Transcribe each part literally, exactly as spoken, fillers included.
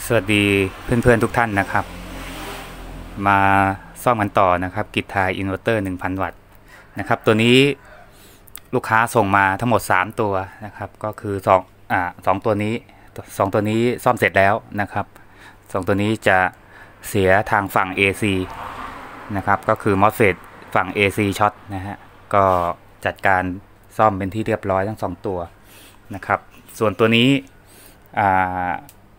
สวัสดีเพื่อนๆทุกท่านนะครับมาซ่อมกันต่อนะครับกิจทายอินเวอร์เตอร์ หนึ่งพัน วัตต์นะครับตัวนี้ลูกค้าส่งมาทั้งหมดสามตัวนะครับก็คือ2อ่าสองตัวนี้สองตัวนี้ซ่อมเสร็จแล้วนะครับสองตัวนี้จะเสียทางฝั่ง เอ ซี นะครับก็คือ มอสเฟต ฝั่ง เอ ซี ช็อตนะฮะก็จัดการซ่อมเป็นที่เรียบร้อยทั้งสองตัวนะครับส่วนตัวนี้อ่า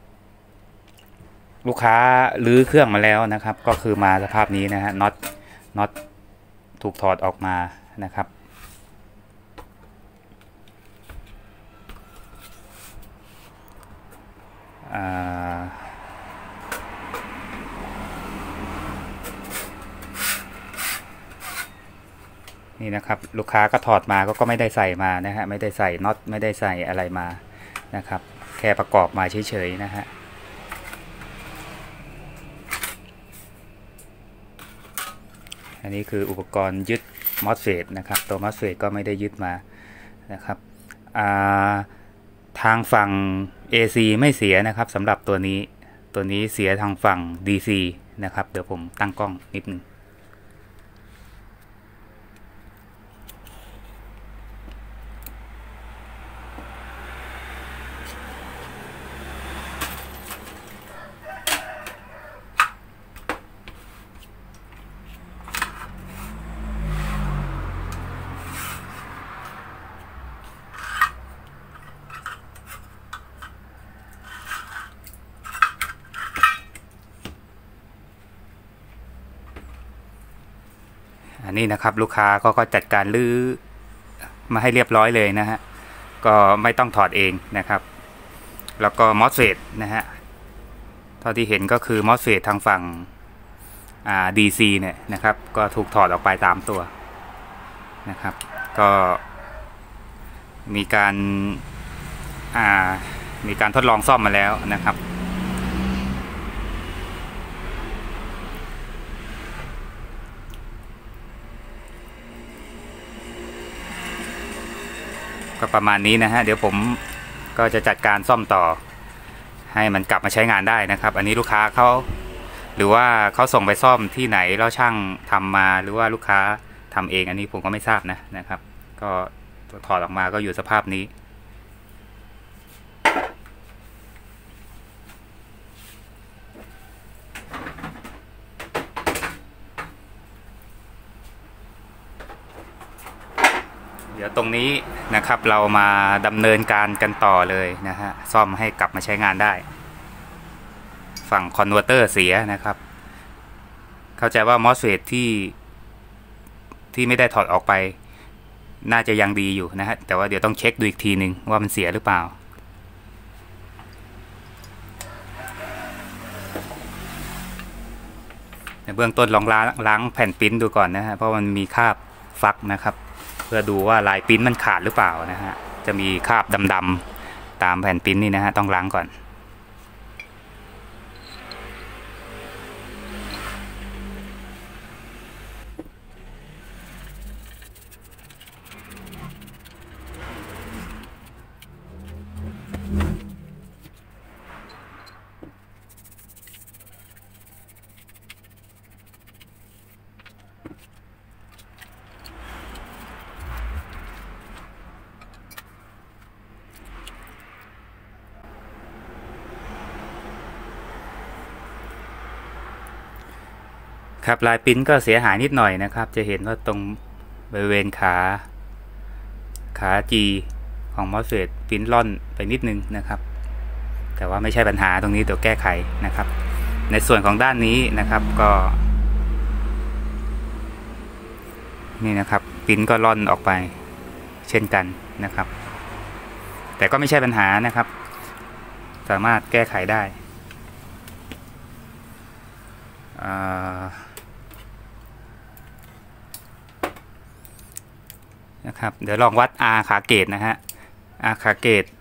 ลูกค้าลื้อเครื่องมาแล้วนะครับก็คือมาสภาพนี้นะฮะน็อตน็อตถูกถอดออกมานะครับนี่นะครับลูกค้าก็ถอดมาก็ก็ไม่ได้ใส่มานะฮะไม่ได้ใส่น็อตไม่ได้ใส่อะไรมานะครับแค่ประกอบมาเฉยๆนะฮะอันนี้คืออุปกรณ์ยึด มอสเฟต นะครับตัว มอสเฟต ก็ไม่ได้ยึดมานะครับทางฝั่ง เอ ซี ไม่เสียนะครับสำหรับตัวนี้ตัวนี้เสียทางฝั่ง ดี ซี นะครับเดี๋ยวผมตั้งกล้องนิดนึงอันนี้นะครับลูกค้าก็ก็จัดการลื้อมาให้เรียบร้อยเลยนะฮะก็ไม่ต้องถอดเองนะครับแล้วก็ มอสเฟต นะฮะเท่าที่เห็นก็คือ มอสเฟต ทางฝั่งอ่า ดี ซี เนี่ยนะครับก็ถูกถอดออกไปตามตัวนะครับก็มีการอ่ามีการทดลองซ่อมมาแล้วนะครับก็ประมาณนี้นะฮะเดี๋ยวผมก็จะจัดการซ่อมต่อให้มันกลับมาใช้งานได้นะครับอันนี้ลูกค้าเขาหรือว่าเขาส่งไปซ่อมที่ไหนแล้วช่างทำมาหรือว่าลูกค้าทำเองอันนี้ผมก็ไม่ทราบนะนะครับก็ถอดออกมาก็อยู่สภาพนี้เดี๋ยวตรงนี้นะครับเรามาดำเนินการกันต่อเลยนะฮะซ่อมให้กลับมาใช้งานได้ฝั่งคอนเวอร์เตอร์เสียนะครับเข้าใจว่า มอสเฟต ที่ที่ไม่ได้ถอดออกไปน่าจะยังดีอยู่นะฮะแต่ว่าเดี๋ยวต้องเช็คดูอีกทีหนึ่งว่ามันเสียหรือเปล่าในเบื้องต้นลองล้างล้างแผ่นปริ้นดูก่อนนะฮะเพราะมันมีคราบฟักนะครับเพื่อดูว่าลายปริ้นมันขาดหรือเปล่านะฮะจะมีคราบดำๆตามแผ่นปริ้นนี่นะฮะต้องล้างก่อนครับลายปริ้นก็เสียหายนิดหน่อยนะครับจะเห็นว่าตรงบริเวณขาขา G ของ มอสเฟต ปริ้นล่อนไปนิดนึงนะครับแต่ว่าไม่ใช่ปัญหาตรงนี้เดี๋ยวแก้ไขนะครับในส่วนของด้านนี้นะครับก็นี่นะครับปริ้นก็ล่อนออกไปเช่นกันนะครับแต่ก็ไม่ใช่ปัญหานะครับสามารถแก้ไขได้นะครับเดี๋ยวลองวัด R ขาเกตนะฮะ R ขาเกต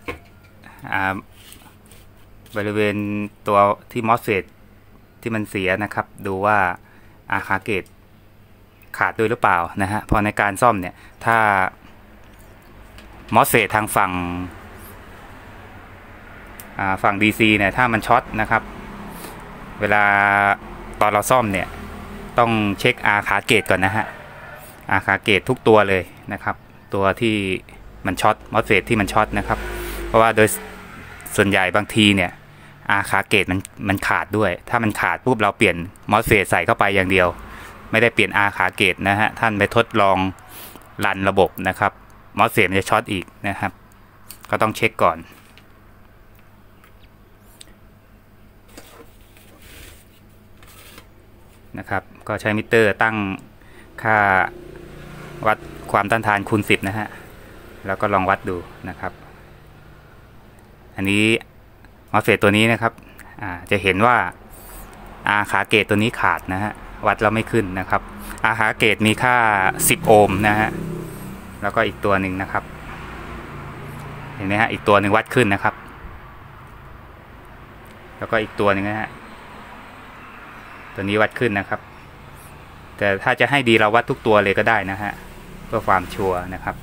บริเวณตัวที่ มอสเฟต ที่มันเสียนะครับดูว่า R ขาเกตขาดด้วยหรือเปล่านะฮะพอในการซ่อมเนี่ยถ้า มอสเฟต ทางฝั่งฝั่ง ดี ซี เนี่ยถ้ามันช็อตนะครับเวลาตอนเราซ่อมเนี่ยต้องเช็คอาขาเกตก่อนนะฮะอาขาเกตทุกตัวเลยนะครับตัวที่มันช็อตมอสเฟตที่มันช็อตนะครับเพราะว่าโดยส่วนใหญ่บางทีเนี่ยอาขาเกตมันมันขาดด้วยถ้ามันขาดปุ๊บเราเปลี่ยนมอสเฟตใส่เข้าไปอย่างเดียวไม่ได้เปลี่ยนอาขาเกตนะฮะท่านไปทดลองรันระบบนะครับมอสเฟตมันจะช็อตอีกนะครับก็ต้องเช็คก่อนนะครับก็ใช้มิเตอร์ตั้งค่าวัดความต้านทานคูณสิบนะฮะแล้วก็ลองวัดดูนะครับอันนี้มอสเฟตตัวนี้นะครับอ่าจะเห็นว่าอาขาเกตตัวนี้ขาดนะฮะวัดแล้วไม่ขึ้นนะครับอาขาเกตมีค่าสิบโอห์มนะฮะแล้วก็อีกตัวหนึ่งนะครับเห็นไหมฮะอีกตัวหนึ่งวัดขึ้นนะครับแล้วก็อีกตัวหนึ่งนะฮะตัวนี้วัดขึ้นนะครับแต่ถ้าจะให้ดีเราวัดทุกตัวเลยก็ได้นะฮะเพื่อความชัวร์นะครับ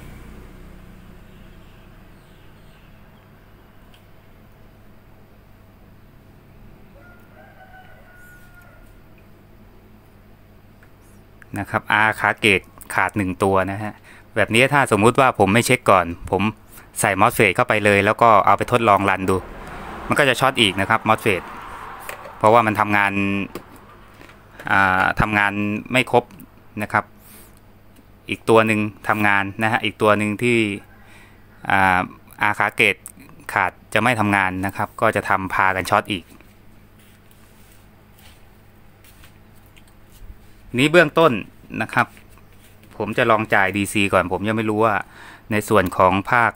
นะครับอาขาเกตขาดหนึ่งตัวนะฮะแบบนี้ถ้าสมมุติว่าผมไม่เช็คก่อนผมใส่มอสเฟตเข้าไปเลยแล้วก็เอาไปทดลองรันดูมันก็จะช็อตอีกนะครับมอสเฟตเพราะว่ามันทำงานทำงานไม่ครบนะครับอีกตัวหนึ่งทำงานนะฮะอีกตัวหนึ่งที่อาขาเกตขาดจะไม่ทำงานนะครับก็จะทำพากันช็อตอีกนี้เบื้องต้นนะครับผมจะลองจ่าย ดี ซี ก่อนผมยังไม่รู้ว่าในส่วนของภาค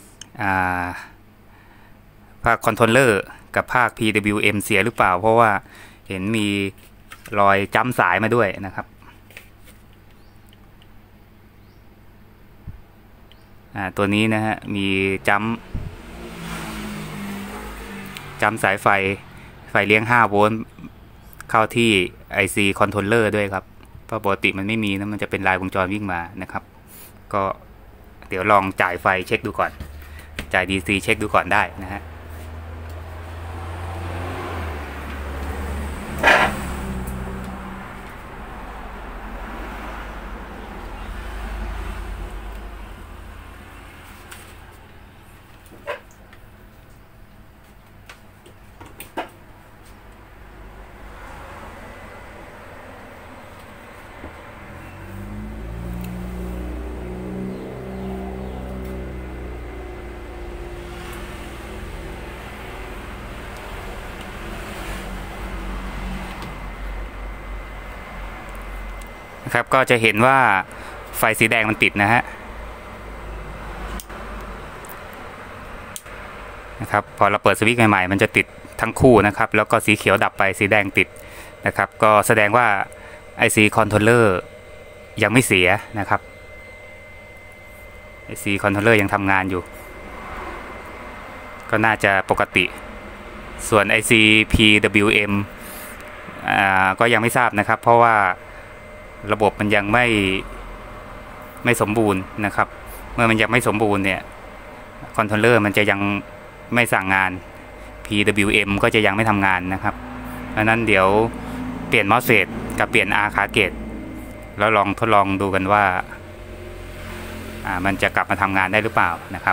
ภาคคอนโทรลเลอร์กับภาค พี ดับเบิลยู เอ็ม เสียหรือเปล่าเพราะว่าเห็นมีรอยจ้ำสายมาด้วยนะครับตัวนี้นะฮะมีจ้ำจ้ำสายไฟไฟเลี้ยงห้าโวลต์เข้าที่ ไอ ซี Controller ด้วยครับเพราะปกติมันไม่มีนะมันจะเป็นลายวงจรวิ่งมานะครับก็เดี๋ยวลองจ่ายไฟเช็คดูก่อนจ่าย ดี ซี เช็คดูก่อนได้นะฮะนะครับก็จะเห็นว่าไฟสีแดงมันติดนะฮะนะครับพอเราเปิดสวิตช์ใหม่ๆมันจะติดทั้งคู่นะครับแล้วก็สีเขียวดับไปสีแดงติดนะครับก็แสดงว่า ไอ ซี Controller ยังไม่เสียนะครับ ไอ ซี Controller ยังทำงานอยู่ก็น่าจะปกติส่วน ไอ ซี พี ดับเบิลยู เอ็ม อ่าก็ยังไม่ทราบนะครับเพราะว่าระบบมันยังไม่ไม่สมบูรณ์นะครับเมื่อมันยังไม่สมบูรณ์เนี่ยคอนโทรลเลอร์มันจะยังไม่สั่งงาน พี ดับเบิลยู เอ็ม ก็จะยังไม่ทำงานนะครับดังนั้นเดี๋ยวเปลี่ยนมอสเฟตกับเปลี่ยนอาขาเกตแล้วลองทดลองดูกันว่าอ่ามันจะกลับมาทำงานได้หรือเปล่านะครับ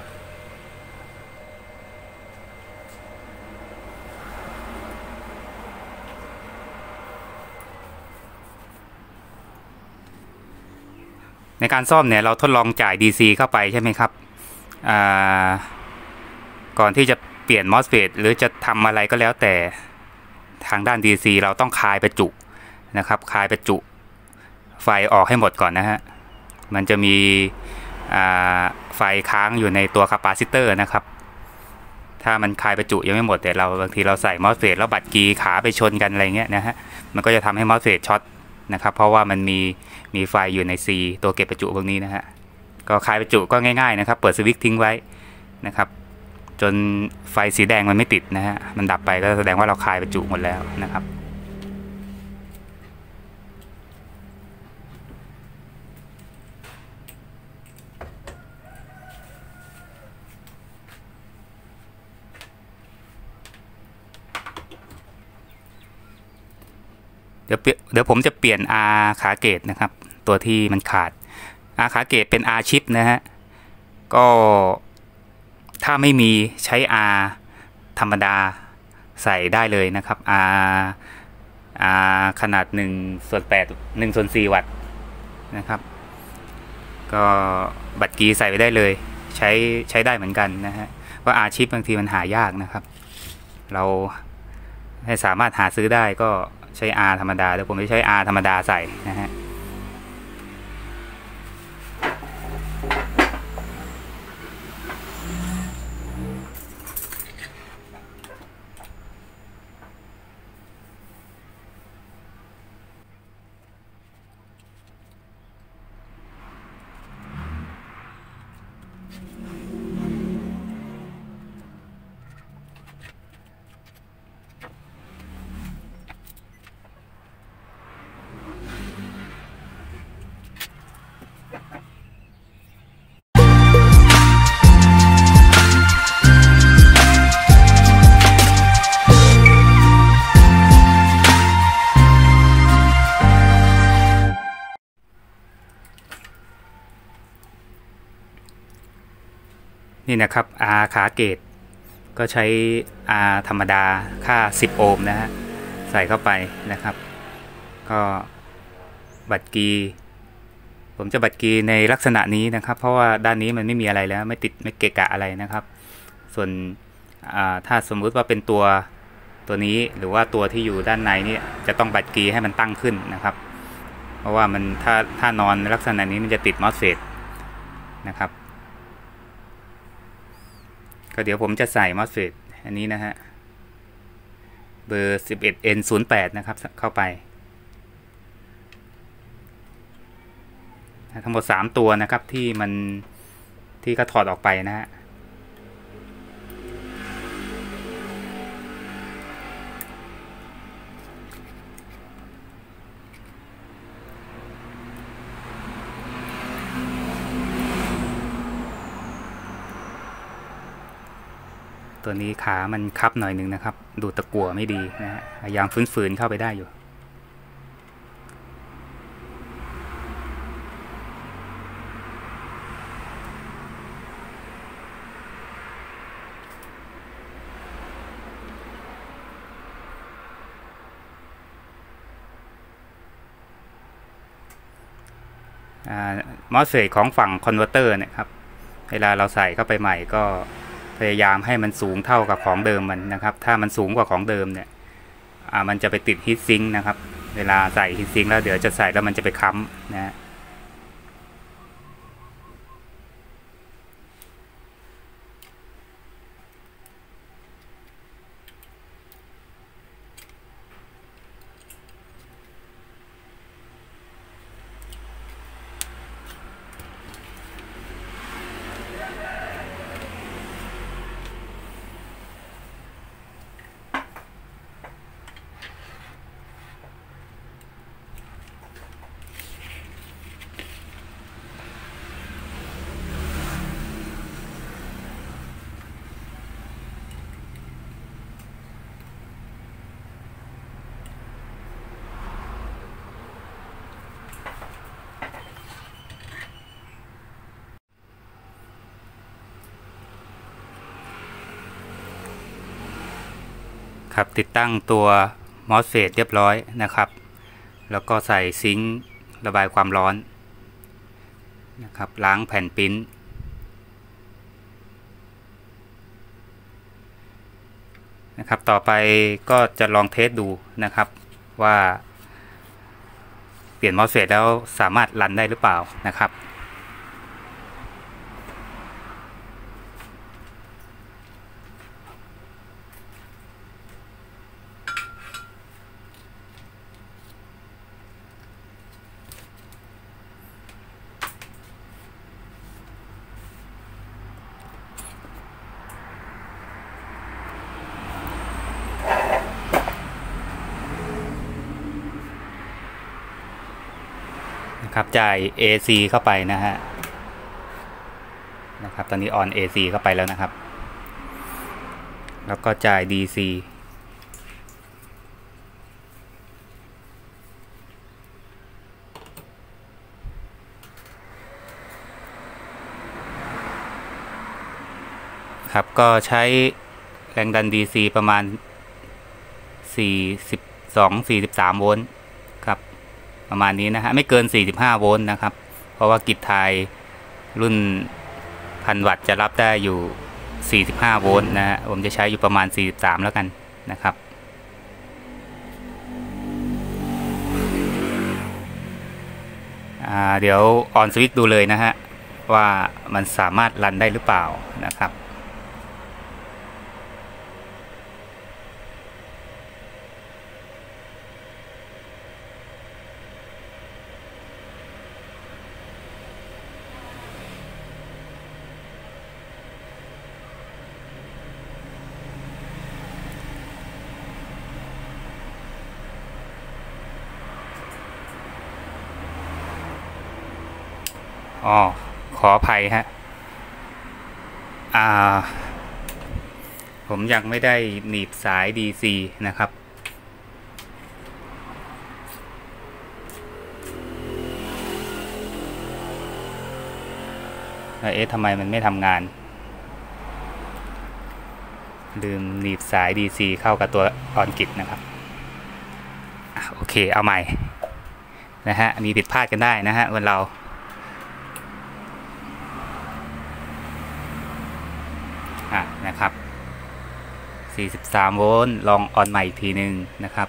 ในการซ่อมเนี่ยเราทดลองจ่าย ดี ซี เข้าไปใช่ไหมครับก่อนที่จะเปลี่ยน มอสเฟต หรือจะทำอะไรก็แล้วแต่ทางด้าน ดี ซี เราต้องคายประจุนะครับคายประจุไฟออกให้หมดก่อนนะฮะมันจะมีไฟค้างอยู่ในตัวคาปาซิเตอร์นะครับถ้ามันคายประจุยังไม่หมดแต่เราบางทีเราใส่ มอสเฟต แล้วบัดกีขาไปชนกันอะไรเงี้ยนะฮะมันก็จะทำให้ มอสเฟต ช็อตนะครับเพราะว่ามันมีมีไฟอยู่ใน C ตัวเก็บประจุพวกนี้นะฮะก็คายประจุก็ง่ายๆนะครับเปิดสวิตช์ทิ้งไว้นะครับจนไฟสีแดงมันไม่ติดนะฮะมันดับไปก็แสดงว่าเราคายประจุหมดแล้วนะครับเดี๋ยวเดี๋ยวผมจะเปลี่ยน R ขาเกตนะครับตัวที่มันขาด R ขาเกตเป็น R ชิปนะฮะก็ถ้าไม่มีใช้ R ธรรมดาใส่ได้เลยนะครับ R R ขนาดหนึ่งส่วนแปด หนึ่งส่วนสี่วัตต์นะครับก็บัตรกีใส่ไปได้เลยใช้ใช้ได้เหมือนกันนะฮะว่า R ชิปบางทีมันหายากนะครับเราให้สามารถหาซื้อได้ก็ใช้ R ธรรมดาเดี๋ยวผมจะใช้ R ธรรมดาใส่นะฮะนี่นะครับ R ขาเกตก็ใช้ R ธรรมดาค่าสิบโอห์มนะฮะใส่เข้าไปนะครับก็บัตรกีผมจะบัตรกีในลักษณะนี้นะครับเพราะว่าด้านนี้มันไม่มีอะไรแล้วไม่ติดไม่เกะกะอะไรนะครับส่วนถ้าสมมุติว่าเป็นตัวตัวนี้หรือว่าตัวที่อยู่ด้านในนี่จะต้องบัตรกีให้มันตั้งขึ้นนะครับเพราะว่ามันถ้าถ้านอนในลักษณะนี้มันจะติดมอสเฟตนะครับก็เดี๋ยวผมจะใส่มอสเฟตอันนี้นะฮะเบอร์ สิบเอ็ด เอ็น ศูนย์แปด นะครับเข้าไปทั้งหมดสามตัวนะครับที่มันที่ก็ถอดออกไปนะฮะตัวนี้ขามันคับหน่อยหนึ่งนะครับดูตะกั่วไม่ดีนะฮะพยายามฝืนๆเข้าไปได้อยู่มอสเฟตของฝั่งคอนเวอร์เตอร์เนี่ยครับเวลาเราใส่เข้าไปใหม่ก็พยายามให้มันสูงเท่ากับของเดิมมันนะครับถ้ามันสูงกว่าของเดิมเนี่ยมันจะไปติดฮีทซิงค์นะครับเวลาใส่ฮีทซิงค์แล้วเดี๋ยวจะใส่แล้วมันจะไปค้ำนะฮะครับติดตั้งตัวมอสเฟตเรียบร้อยนะครับแล้วก็ใส่ซิงค์ระบายความร้อนนะครับล้างแผ่นปริ้นนะครับต่อไปก็จะลองเทสดูนะครับว่าเปลี่ยนมอสเฟตแล้วสามารถรันได้หรือเปล่านะครับครับจ่าย เอ ซี เข้าไปนะฮะนะครับตอนนี้ออน เอ ซี เข้าไปแล้วนะครับแล้วก็จ่าย ดี ซีนะครับ ก็ใช้แรงดัน ดี ซี ประมาณสี่สิบสอง สี่สิบสามโวลต์ครับประมาณนี้นะฮะไม่เกินสี่สิบห้าโวลต์นะครับเพราะว่ากิจไทยรุ่นพันวัตต์จะรับได้อยู่สี่สิบห้าโวลต์นะฮะผมจะใช้อยู่ประมาณสี่สิบสามแล้วกันนะครับเดี๋ยวออนสวิตช์ดูเลยนะฮะว่ามันสามารถรันได้หรือเปล่านะครับอ๋อขออภัยฮะอ่าผมยังไม่ได้หนีบสาย ดี ซี นะครับเอ๊ะทำไมมันไม่ทำงานลืมหนีบสาย ดี ซี เข้ากับตัวออนกิจนะครับโอเคเอาใหม่นะฮะมีผิดพลาดกันได้นะฮะวันเราอ่ะนะครับสี่สิบสามโวลต์ลองออนใหม่อีกทีหนึ่งนะครับ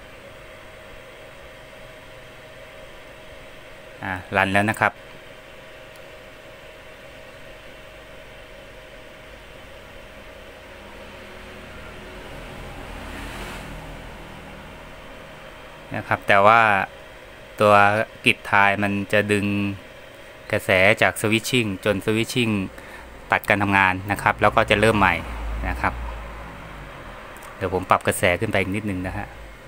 อ่ะรันแล้วนะครับนะครับแต่ว่าตัวกิจไทยมันจะดึงกระแสจากสวิตชิ่งจนสวิตชิ่งตัดการทำงานนะครับแล้วก็จะเริ่มใหม่นะครับเดี๋ยวผมปรับกระแสขึ้นไปอีกนิดนึงนะฮะ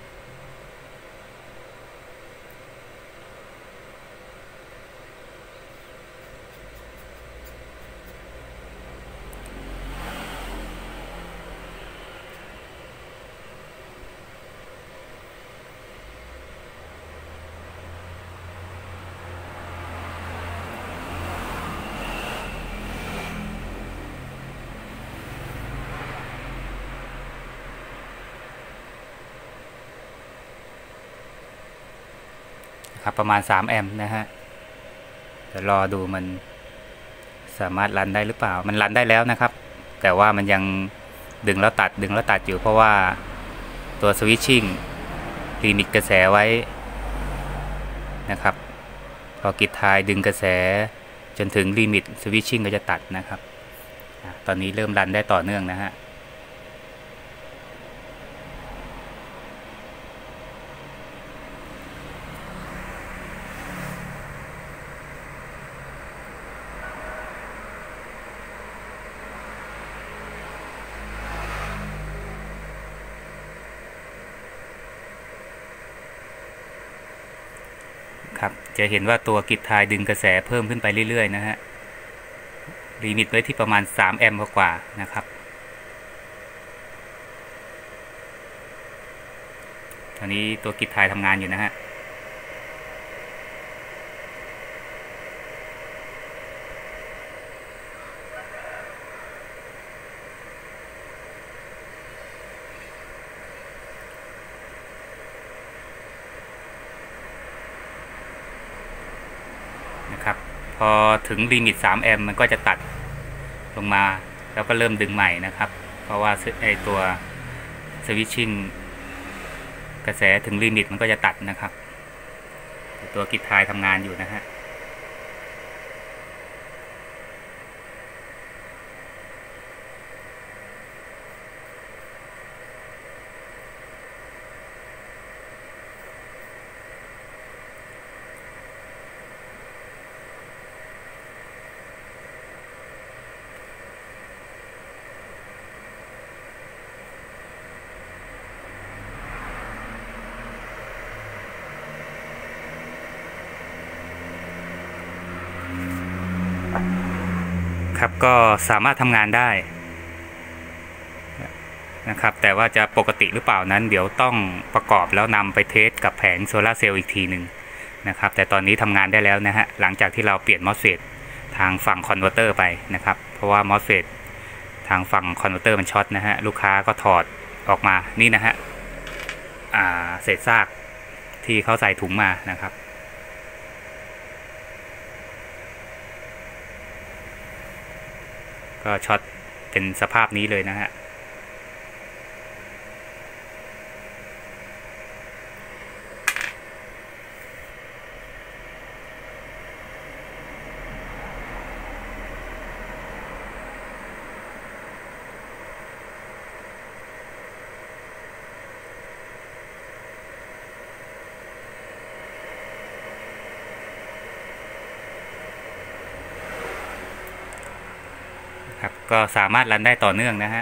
ประมาณสามแอมป์นะฮะเดี๋ยวรอดูมันสามารถรันได้หรือเปล่ามันรันได้แล้วนะครับแต่ว่ามันยังดึงแล้วตัดดึงแล้วตัดอยู่เพราะว่าตัวสวิตชิ่งลิมิตกระแสไว้นะครับพอกิจไทยดึงกระแสจนถึงลิมิตสวิตชิ่งก็จะตัดนะครับตอนนี้เริ่มรันได้ต่อเนื่องนะฮะครับจะเห็นว่าตัวกิจไทยดึงกระแสเพิ่มขึ้นไปเรื่อยๆนะฮะลิมิตไว้ที่ประมาณสามแอมป์กว่านะครับตอนนี้ตัวกิจไทยทำงานอยู่นะฮะนะครับพอถึงลิมิตสามแอมป์มันก็จะตัดลงมาแล้วก็เริ่มดึงใหม่นะครับเพราะว่าไอตัวสวิตชิ่งกระแสถึงลิมิตมันก็จะตัดนะครับตัวกิจไทยทำงานอยู่นะฮะครับก็สามารถทำงานได้นะครับแต่ว่าจะปกติหรือเปล่านั้นเดี๋ยวต้องประกอบแล้วนำไปเทสกับแผงโซลาร์เซลล์อีกทีหนึ่งนะครับแต่ตอนนี้ทำงานได้แล้วนะฮะหลังจากที่เราเปลี่ยนมอสเฟตทางฝั่งคอนเวอร์เตอร์ไปนะครับเพราะว่ามอสเฟตทางฝั่งคอนเวอร์เตอร์มันช็อตนะฮะลูกค้าก็ถอดออกมานี่นะฮะอ่าเศษซากที่เขาใส่ถุงมานะครับก็ช็อตเป็นสภาพนี้เลยนะฮะครับก็สามารถรันได้ต่อเนื่องนะฮะ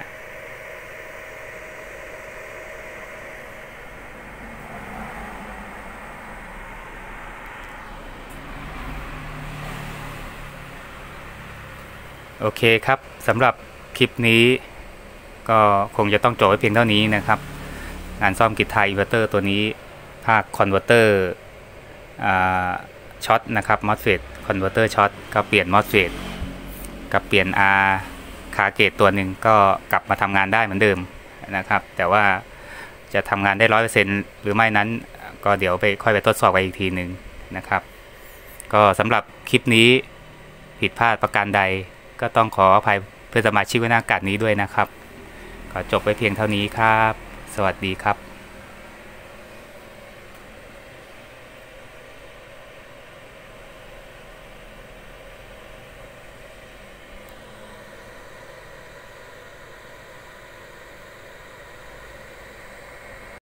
โอเคครับสำหรับคลิปนี้ก็คงจะต้องจบไว้เพียงเท่านี้นะครับงานซ่อมกิจไทยอินเวอร์เตอร์ตัวนี้ภาคคอนเวอร์เตอร์ช็อตนะครับมอสเฟตคอนเวอร์เตอร์ช็อตก็เปลี่ยนมอสเฟตกับเปลี่ยน R คาเกตตัวหนึ่งก็กลับมาทำงานได้เหมือนเดิมนะครับแต่ว่าจะทำงานได้ร้อยเปอร์เซ็นต์หรือไม่นั้นก็เดี๋ยวไปค่อยไปทดสอบไปอีกทีหนึ่งนะครับก็สำหรับคลิปนี้ผิดพลาดประการใดก็ต้องขออภัยเพื่อนสมาชิกไว้หน้ากัดนี้ด้วยนะครับขอจบไว้เพียงเท่านี้ครับสวัสดีครับ